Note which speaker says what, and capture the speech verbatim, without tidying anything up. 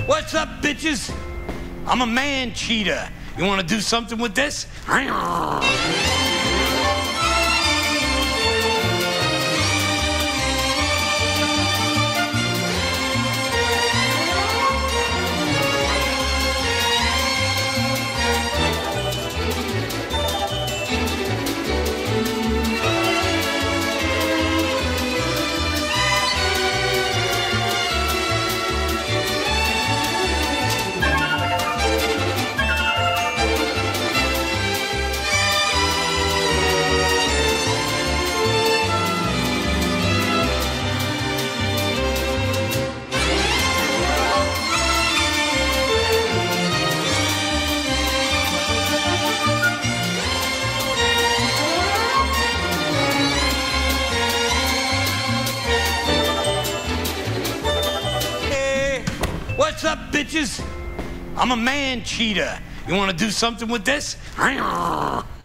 Speaker 1: What's up, bitches? I'm a man cheetah. You want to do something with this? What's up, bitches? I'm a man cheetah. You want to do something with this?